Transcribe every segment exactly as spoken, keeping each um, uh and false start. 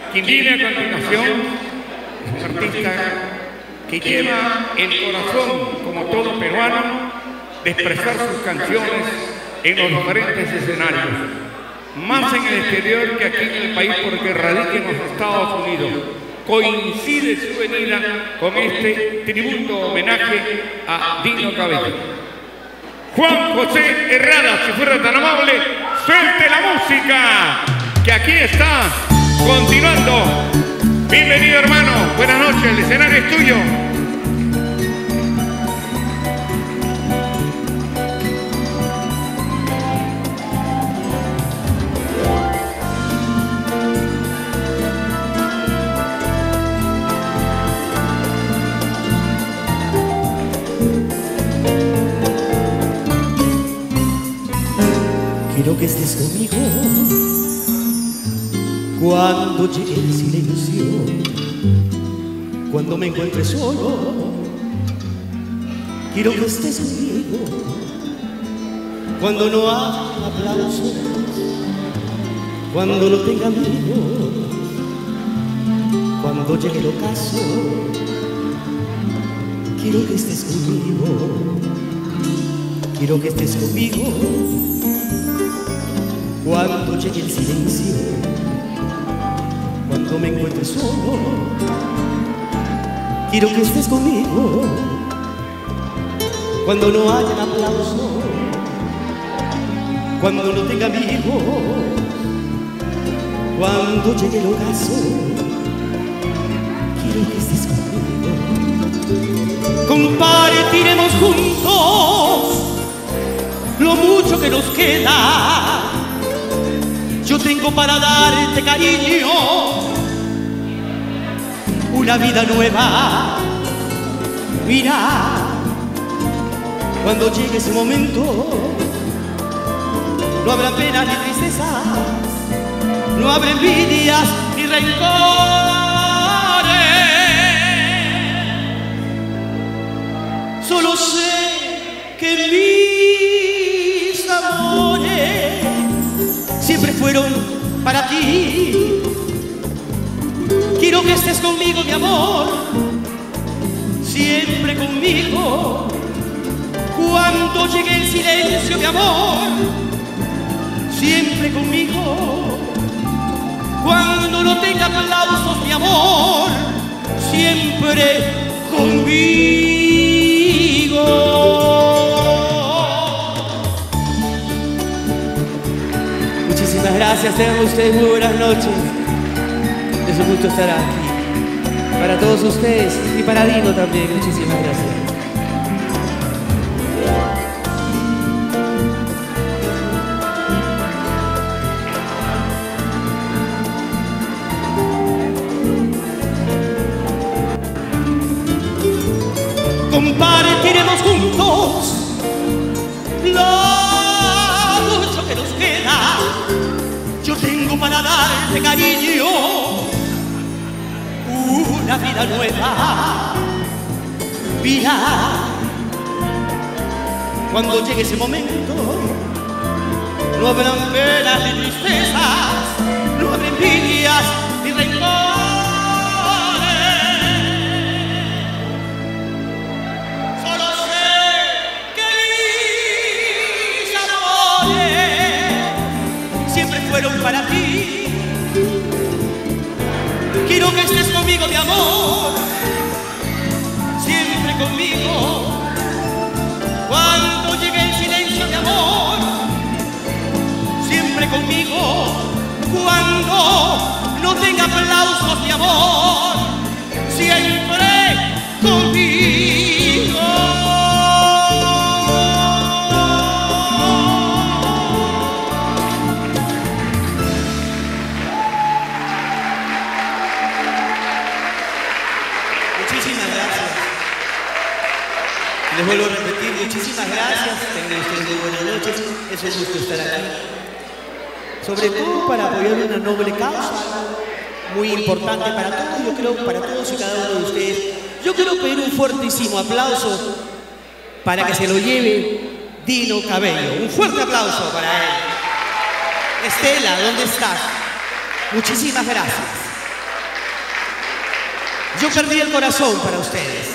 Quien viene a continuación es un artista que lleva el corazón, como todo peruano, de expresar sus canciones en los diferentes escenarios, más en el exterior que aquí en el país porque radica en los Estados Unidos. Coincide su venida con este tributo homenaje a Dino Cabello. Juan José Herrada, si fuera tan amable, suelte la música, que aquí está, continuando. Bienvenido, hermano, buenas noches, el escenario es tuyo. Quiero que estés conmigo cuando llegue el silencio, cuando me encuentre solo. Quiero que estés conmigo cuando no haya aplausos, cuando no tenga amigos, cuando llegue el ocaso. Quiero que estés conmigo, quiero que estés conmigo cuando llegue el silencio, cuando me encuentre solo. Quiero que estés conmigo cuando no haya aplauso, cuando no tenga amigos, cuando llegue el ocaso. Quiero que estés conmigo. Compartiremos juntos lo mucho que nos queda. Yo tengo para darte cariño, una vida nueva. Mira, cuando llegue ese momento, no habrá penas ni tristezas, no habrá envidias ni rencores. Solo sé que mis amores siempre fueron para ti. Quiero que estés conmigo, mi amor, siempre conmigo. Cuando llegue el silencio, mi amor, siempre conmigo. Cuando no tenga aplausos, mi amor, siempre conmigo. Muchísimas gracias, tengan ustedes muy buenas noches. Es un gusto estar aquí. Para todos ustedes y para Dino también, muchísimas gracias. Compartiremos juntos lo mucho que nos queda. Yo tengo para darte cariño, una vida nueva. Mira, cuando llegue ese momento, no habrá penas ni tristezas, no habrá envidias ni rencores. Solo sé que mis amores siempre fueron para ti. Quiero que estés conmigo, mi amor, siempre conmigo. Cuando llegue el silencio, mi amor, siempre conmigo. Cuando no tenga aplausos, mi amor, siempre conmigo. Les vuelvo a repetir, muchísimas gracias, tengan ustedes muy buenas noches, es un gusto estar aquí. Sobre todo para apoyar una noble causa, muy importante para todos, yo creo, para todos y cada uno de ustedes. Yo quiero pedir un fuertísimo aplauso para que se lo lleve Dino Cabello. Un fuerte aplauso para él. Estela, ¿dónde estás? Muchísimas gracias. Yo perdí el corazón para ustedes.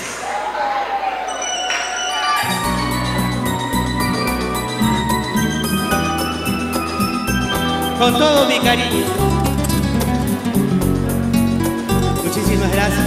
Con todo mi cariño. Muchísimas gracias.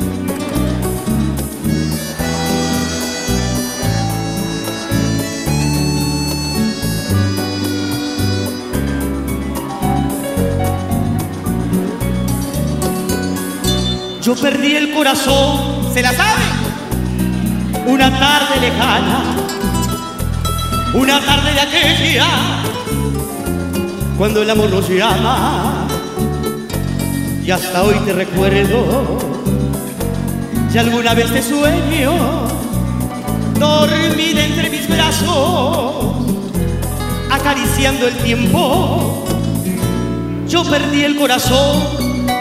Yo perdí el corazón, ¿se la sabe? Una tarde lejana, una tarde de aquella, cuando el amor nos llama, y hasta hoy te recuerdo, y alguna vez te sueño, dormida entre mis brazos, acariciando el tiempo. Yo perdí el corazón,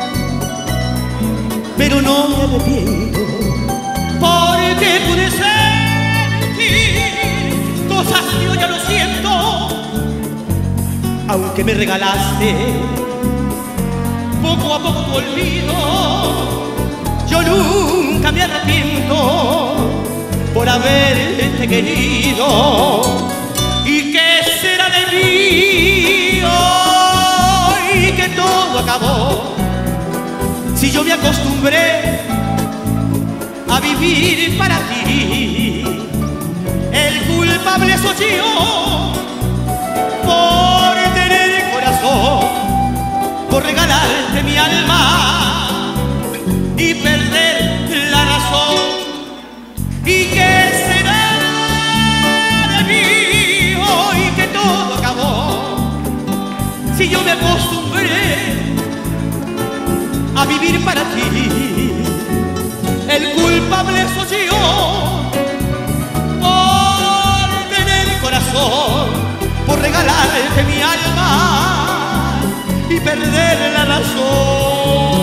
pero no me arrepiento, porque pude sentir cosas que yo ya no siento. Aunque me regalaste poco a poco tu olvido, yo nunca me arrepiento por haberte querido. ¿Y qué será de mí hoy que todo acabó? Si yo me acostumbré a vivir para ti, el culpable soy yo por tener corazón, por regalarte mi alma y perder la razón. ¿Y qué será de mí hoy que todo acabó? Si yo me acostumbré a vivir para ti, el culpable soy yo por tener corazón, por regalarte mi alma y perder la razón.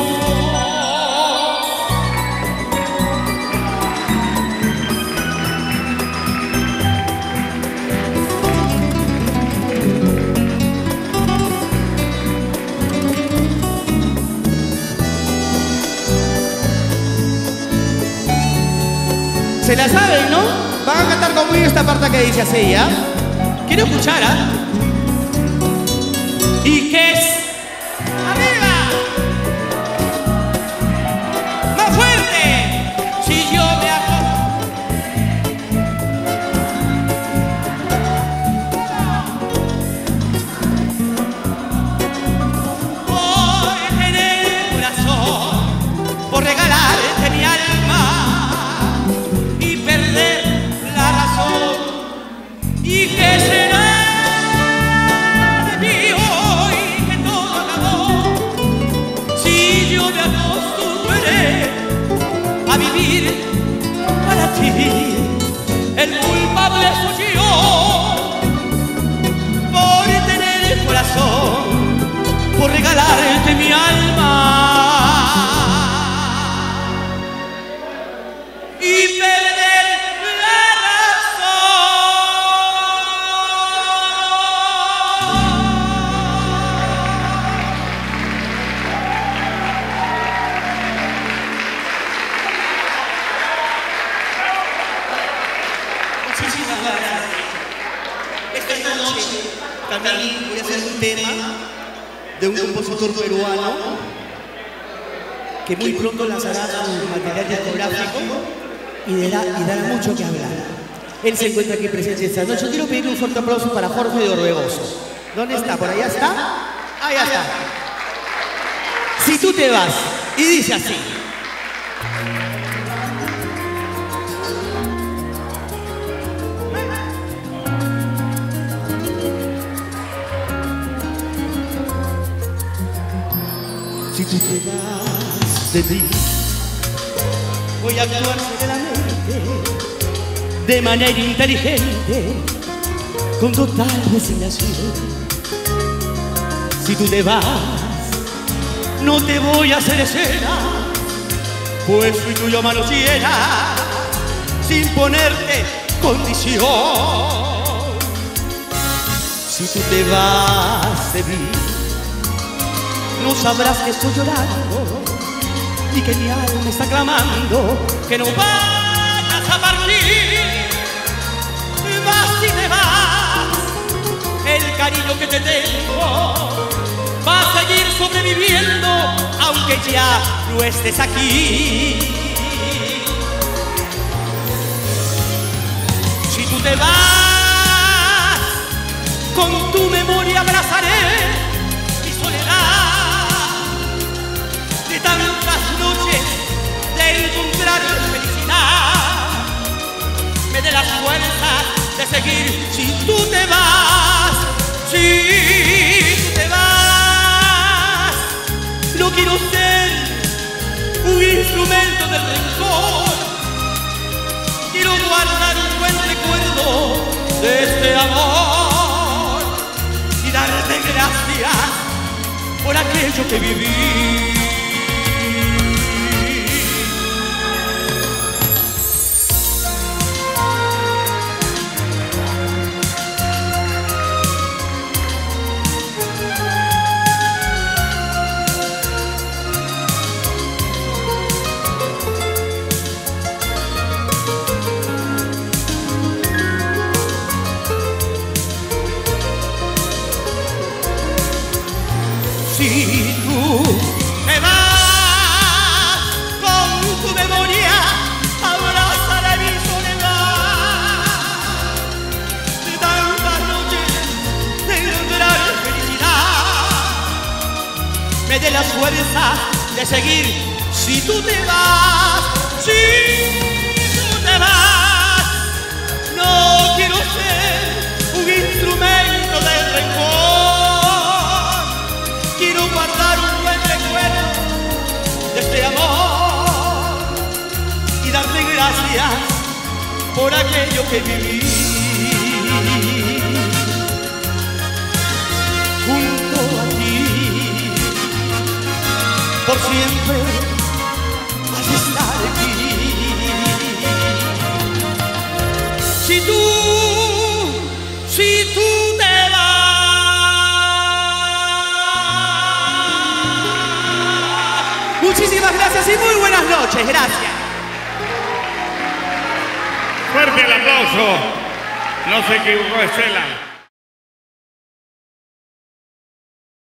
Se la saben, ¿no? Van a cantar conmigo esta parte que dice así, ¿ya? Quiero escuchar, ¿ah? ¿Y qué es? ¡Arriba! ¡Más fuerte! Si yo me por tener corazón, por regalarte mi alma la razón. ¿Y qué será de mí hoy que todo acabó? Si yo me acostumbré a vivir para ti, el culpable soy yo por tener el corazón, por regalarte mi alma y perder la también voy a hacer un tema de un compositor peruano que muy pronto lanzará su material discográfico y dará, y dará mucho que hablar. Él se encuentra aquí presente esta noche. Yo quiero pedirle un fuerte aplauso para Jorge de Orbegoso. ¿Dónde está? ¿Por allá está? Allá está. Si tú te vas, y dice así. Si tú te vas de mí, voy a actuar serenamente, de manera inteligente, con total resignación. Si tú te vas, no te voy a hacer escena, pues soy tuyo mano llena, sin ponerte condición. Si tú te vas de mí, no sabrás que estoy llorando, y que mi alma está clamando que no vayas a partir. Vas y te vas, el cariño que te tengo va a seguir sobreviviendo aunque ya no estés aquí. Si tú te vas, con tu memoria abrazaré mi soledad de tantas noches de encontrar felicidad. Me dé las fuerzas de seguir si tú te vas, si tú te vas. No quiero ser un instrumento del rencor, quiero guardar un buen recuerdo de este amor y darte gracias por aquello que viví. Si tú te vas, con tu memoria abrazaré mi soledad de tantas noches de encontrar felicidad. Me dé la fuerza de seguir si tú te vas, si tú te vas. No quiero ser un instrumento del rencor, quiero guardar un buen recuerdo de este amor y darte gracias por aquello que viví. Junto a ti, por siempre has de estar aquí. Si tú, si tú te vas, muchísimas gracias y muy buenas noches. Gracias. Fuerte el aplauso. No se equivocó Estela.